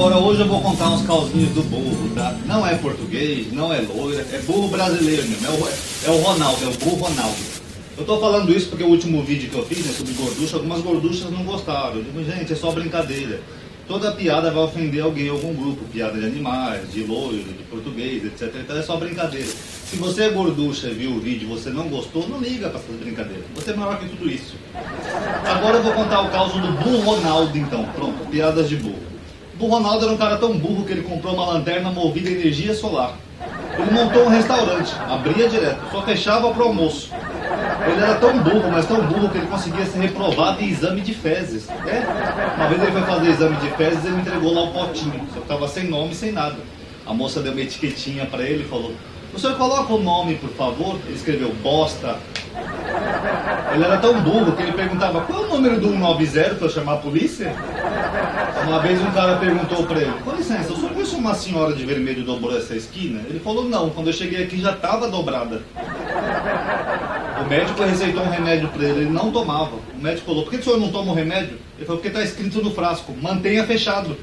Agora hoje eu vou contar uns causinhos do burro, tá? Não é português, não é loira, é burro brasileiro mesmo, é o Ronaldo, é o burro Ronaldo. Eu tô falando isso porque o último vídeo que eu fiz, né, sobre gorducha, algumas gorduchas não gostaram. Eu digo, gente, é só brincadeira. Toda piada vai ofender alguém, algum grupo, piada de animais, de loiro, de português, etc. Então é só brincadeira. Se você é gorducha e viu o vídeo e você não gostou, não liga pra essas brincadeiras. Você é maior que tudo isso. Agora eu vou contar o caso do burro Ronaldo então. Pronto, piadas de burro. O Ronaldo era um cara tão burro que ele comprou uma lanterna movida a energia solar. Ele montou um restaurante, abria direto, só fechava pro almoço. Ele era tão burro, mas tão burro que ele conseguia ser reprovado em exame de fezes. Uma vez ele foi fazer exame de fezes e ele entregou lá o potinho, só que tava sem nome, sem nada. A moça deu uma etiquetinha para ele e falou: "O senhor coloca o nome, por favor?" Ele escreveu bosta. Ele era tão burro que ele perguntava: "Qual é o número do 190 para eu chamar a polícia?" Uma vez um cara perguntou para ele: "Com licença, o senhor conhece uma senhora de vermelho que dobrou essa esquina?" Ele falou: "Não, quando eu cheguei aqui já estava dobrada." O médico receitou um remédio para ele, ele não tomava. O médico falou: "Por que o senhor não toma o remédio?" Ele falou: "Porque está escrito no frasco, mantenha fechado."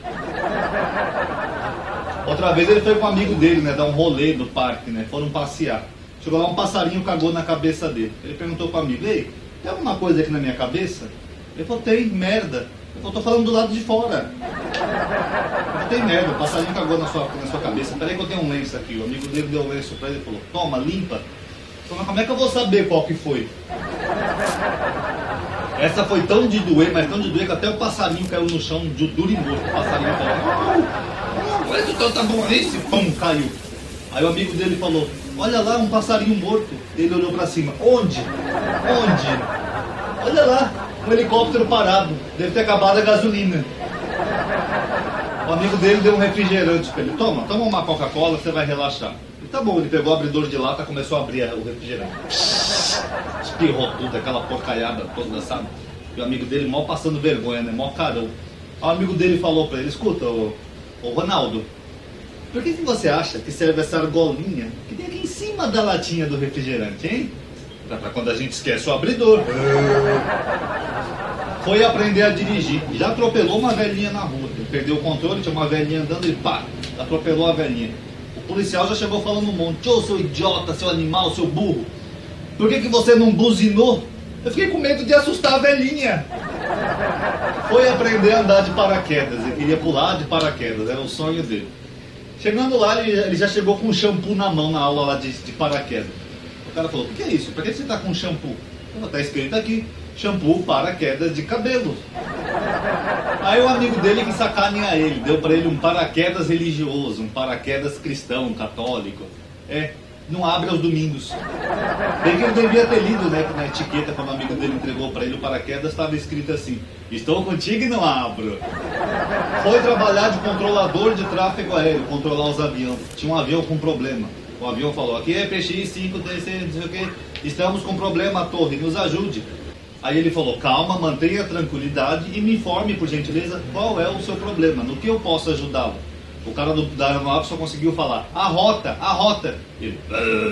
Outra vez ele foi com um amigo dele, né, dar um rolê no parque, né, foram passear. Chegou lá, um passarinho cagou na cabeça dele. Ele perguntou para o amigo: "Ei, tem alguma coisa aqui na minha cabeça?" Ele falou: "Tem, merda." Ele falou: "Tô falando do lado de fora." Ele falou: "Tem merda, o passarinho cagou na sua cabeça. Peraí que eu tenho um lenço aqui." O amigo dele deu um lenço para ele e falou: "Toma, limpa." Ele falou: "Mas como é que eu vou saber qual que foi?" Essa foi tão de doer, mas tão de doer que até o passarinho caiu no chão de duro e morto. O passarinho falou: "Não, esse tá bom, esse pão caiu." Aí o amigo dele falou: "Olha lá, um passarinho morto." Ele olhou pra cima: "Onde? Onde?" "Olha lá, um helicóptero parado, deve ter acabado a gasolina." O amigo dele deu um refrigerante pra ele: "Toma uma Coca-Cola, você vai relaxar." Ele: "Tá bom." Ele pegou o abridor de lata e começou a abrir o refrigerante. Espirrou tudo, aquela porcaiada toda, sabe? E o amigo dele mal passando vergonha, né? Mó carão. O amigo dele falou pra ele: "Escuta, ô Ronaldo, por que você acha que serve essa argolinha que tem aqui em cima da latinha do refrigerante, hein? Pra quando a gente esquece o abridor." Foi aprender a dirigir, já atropelou uma velhinha na rua. Ele perdeu o controle, tinha uma velhinha andando e pá, atropelou a velhinha. O policial já chegou falando um monte: "Ô, seu idiota, seu animal, seu burro, por que você não buzinou?" Eu fiquei com medo de assustar a velhinha. Foi aprender a andar de paraquedas, ele queria pular de paraquedas, era o sonho dele. Chegando lá, ele já chegou com um shampoo na mão na aula lá de paraquedas. O cara falou: "O que é isso? Por que você está com shampoo?" "Está escrito aqui, shampoo para queda de cabelo." Aí o amigo dele, que sacaneia ele, deu para ele um paraquedas religioso, um paraquedas cristão, católico. Não abre aos domingos. Bem que ele devia ter lido, né, que na etiqueta, quando o amigo dele entregou para ele o paraquedas, estava escrito assim: "Estou contigo e não abro." Foi trabalhar de controlador de tráfego aéreo, controlar os aviões. Tinha um avião com problema. O avião falou: "Aqui é PX5, TC, não sei o que, estamos com problema, torre, nos ajude." Aí ele falou: "Calma, mantenha a tranquilidade e me informe, por gentileza, qual é o seu problema, no que eu posso ajudá-lo." O cara da aeronave só conseguiu falar: a rota." Ele...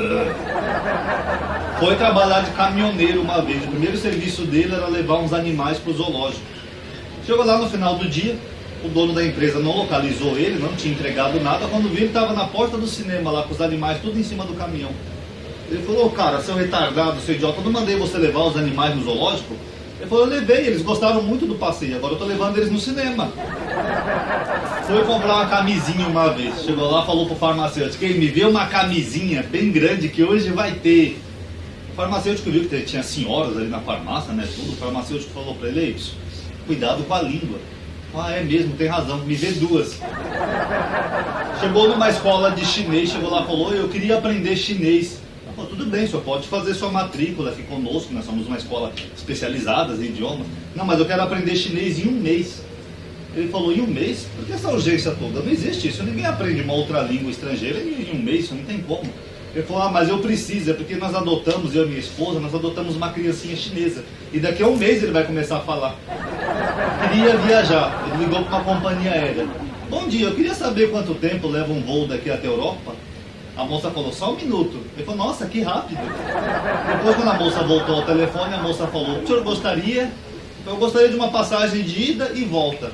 Foi trabalhar de caminhoneiro uma vez. O primeiro serviço dele era levar uns animais para o zoológico. Chegou lá no final do dia, o dono da empresa não localizou ele, não tinha entregado nada. Quando viu, ele estava na porta do cinema lá com os animais tudo em cima do caminhão. Ele falou: "Cara, seu retardado, seu idiota, eu não mandei você levar os animais no zoológico?" Ele falou: "Eu levei, eles gostaram muito do passeio, agora eu estou levando eles no cinema." Foi comprar uma camisinha uma vez, chegou lá, falou pro farmacêutico: "Ele me vê uma camisinha bem grande que hoje vai ter." O farmacêutico viu que tinha senhoras ali na farmácia, né, tudo. O farmacêutico falou para ele: "Cuidado com a língua." "Ah, é mesmo, tem razão, me vê duas." Chegou numa escola de chinês, chegou lá e falou: "Eu queria aprender chinês." Ele falou: "Tudo bem, o senhor pode fazer sua matrícula aqui conosco, nós somos uma escola especializada em idiomas." "Não, mas eu quero aprender chinês em um mês." Ele falou: "Em um mês? Por que essa urgência toda? Não existe isso, ninguém aprende uma outra língua estrangeira em um mês, isso não tem como." Ele falou: "Ah, mas eu preciso, é porque nós adotamos, eu e minha esposa, nós adotamos uma criancinha chinesa, e daqui a um mês ele vai começar a falar." Queria viajar, ele ligou para uma companhia aérea: "Bom dia, eu queria saber quanto tempo leva um voo daqui até a Europa." A moça falou: "Só um minuto." Ele falou: "Nossa, que rápido." Depois, quando a moça voltou ao telefone, a moça falou: "O senhor gostaria?" "Eu gostaria de uma passagem de ida e volta."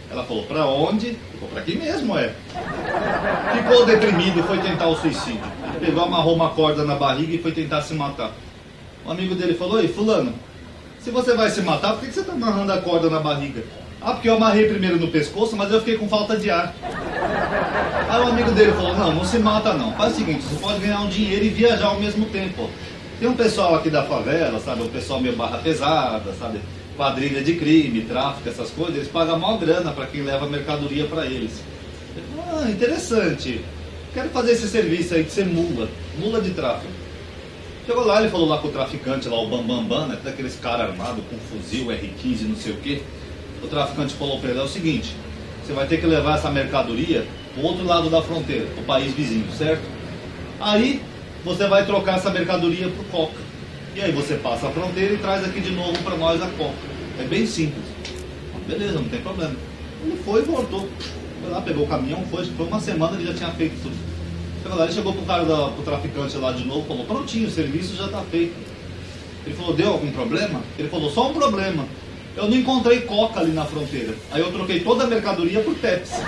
Ela falou, pra onde? Ficou pra aqui mesmo, é. Ficou deprimido e foi tentar o suicídio. Ele pegou, amarrou uma corda na barriga e foi tentar se matar. Um amigo dele falou, ei, fulano, se você vai se matar, por que você tá amarrando a corda na barriga? Ah, porque eu amarrei primeiro no pescoço, mas eu fiquei com falta de ar. Aí um amigo dele falou, não, não se mata não. Faz o seguinte, você pode ganhar um dinheiro e viajar ao mesmo tempo. Tem um pessoal aqui da favela, sabe, o pessoal meio barra pesada, sabe, quadrilha de crime, tráfico, essas coisas, eles pagam a maior grana para quem leva mercadoria para eles. Ele falou, ah, interessante, quero fazer esse serviço aí de ser mula de tráfico. Chegou lá, ele falou lá com o traficante, lá o Bambambam, né, daqueles caras armados com fuzil, R15, não sei o que. O traficante falou para ele, é o seguinte, você vai ter que levar essa mercadoria pro outro lado da fronteira, pro país vizinho, certo? Aí você vai trocar essa mercadoria por coca. E aí você passa a fronteira e traz aqui de novo para nós a coca. É bem simples. Beleza, não tem problema. Ele foi e voltou. Foi lá, pegou o caminhão, foi uma semana ele já tinha feito tudo. Chegou lá, ele chegou pro cara, pro traficante lá de novo, falou, prontinho, o serviço já está feito. Ele falou, deu algum problema? Ele falou, só um problema. Eu não encontrei coca ali na fronteira. Aí eu troquei toda a mercadoria por Pepsi.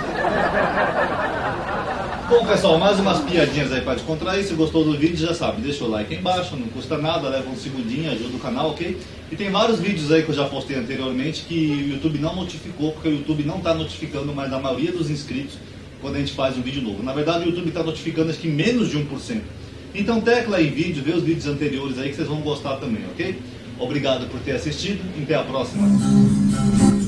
Bom, pessoal, mais umas piadinhas aí para descontrair. Se gostou do vídeo, já sabe, deixa o like aí embaixo, não custa nada, leva um segundinho, ajuda o canal, ok? E tem vários vídeos aí que eu já postei anteriormente que o YouTube não notificou, porque o YouTube não está notificando mais da maioria dos inscritos quando a gente faz um vídeo novo. Na verdade, o YouTube está notificando acho que menos de 1%. Então tecla aí vídeo, vê os vídeos anteriores aí que vocês vão gostar também, ok? Obrigado por ter assistido e até a próxima.